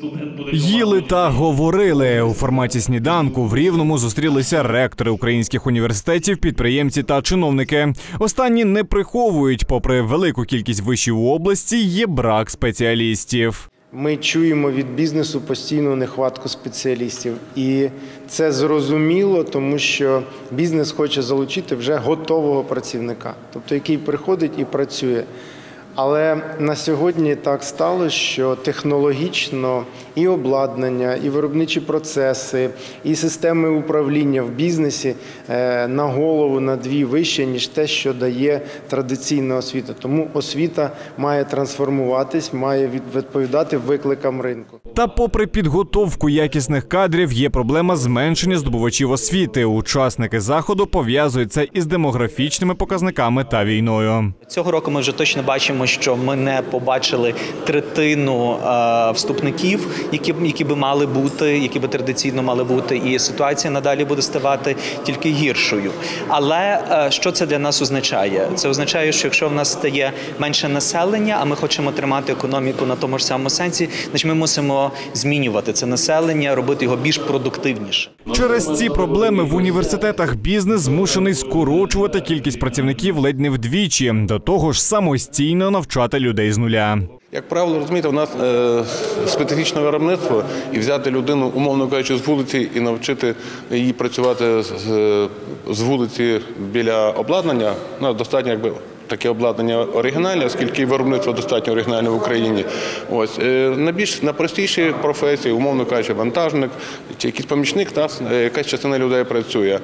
Їли та говорили. У форматі сніданку в Рівному зустрілися ректори українських університетів, підприємці та чиновники. Останні не приховують, попри велику кількість вишів у області, є брак спеціалістів. Ми чуємо від бізнесу постійну нехватку спеціалістів. І це зрозуміло, тому що бізнес хоче залучити вже готового працівника, тобто який приходить і працює. Але на сьогодні так сталося, що технологічно і обладнання, і виробничі процеси, і системи управління в бізнесі на голову, на дві вище, ніж те, що дає традиційна освіта. Тому освіта має трансформуватись, має відповідати викликам ринку. Та попри підготовку якісних кадрів, є проблема зменшення здобувачів освіти. Учасники заходу пов'язують це із демографічними показниками та війною. Цього року ми вже точно бачимо, що ми не побачили третину вступників, які би мали бути, які би традиційно мали бути, і ситуація надалі буде ставати тільки гіршою. Але що це для нас означає? Це означає, що якщо в нас стає менше населення, а ми хочемо тримати економіку на тому ж самому сенсі, значить ми мусимо змінювати це населення, робити його більш продуктивніше. Через ці проблеми в університетах бізнес змушений скорочувати кількість працівників ледь не вдвічі. До того ж, самостійно навчати людей з нуля. Як правило, розумієте, у нас специфічне виробництво, і взяти людину, умовно кажучи, з вулиці і навчити її працювати з вулиці біля обладнання, достатньо якби таке обладнання оригінальне, оскільки виробництво достатньо оригінальне в Україні. Ось на простіші професії, умовно кажучи, вантажник чи якийсь помічник, якась частина людей працює.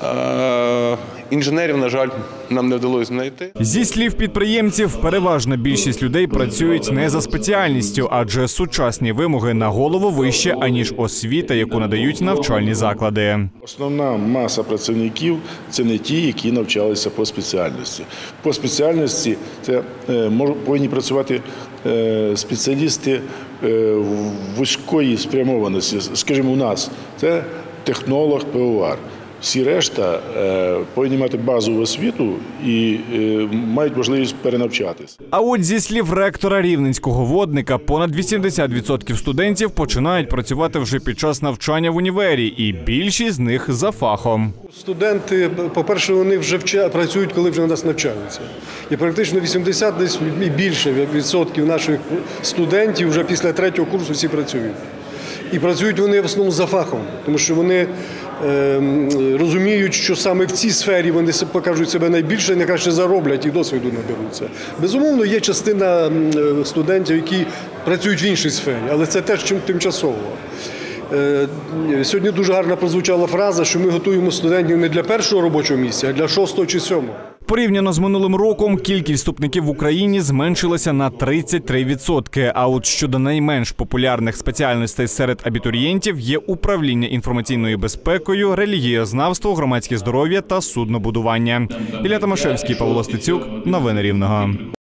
Інженерів, на жаль, нам не вдалося знайти. Зі слів підприємців, переважна більшість людей працюють не за спеціальністю, адже сучасні вимоги на голову вище, аніж освіта, яку надають навчальні заклади. Основна маса працівників – це не ті, які навчалися по спеціальності. По спеціальності це повинні працювати спеціалісти вузької спрямованості. Скажімо, у нас це технолог, пивовар. Всі решта повинні мати базову освіту і мають можливість перенавчатись. А от зі слів ректора Рівненського водника, понад 80% студентів починають працювати вже під час навчання в універі, і більшість з них за фахом. Студенти, по-перше, вони вже працюють, коли вже у нас навчаються. І практично 80, десь і більше відсотків наших студентів вже після 3-го курсу всі працюють. І працюють вони в основному за фахом, тому що вони розуміють, що саме в цій сфері вони покажуть себе найбільше, найкраще зароблять і досвіду наберуться. Безумовно, є частина студентів, які працюють в іншій сфері, але це теж тимчасово. Сьогодні дуже гарно прозвучала фраза, що ми готуємо студентів не для першого робочого місця, а для 6-го чи 7-го. Порівняно з минулим роком кількість вступників в Україні зменшилася на 33%. А от щодо найменш популярних спеціальностей серед абітурієнтів є управління інформаційною безпекою, релігієзнавство, громадське здоров'я та суднобудування. Ілля Томашевський, Павло Стецюк. Новини Рівного.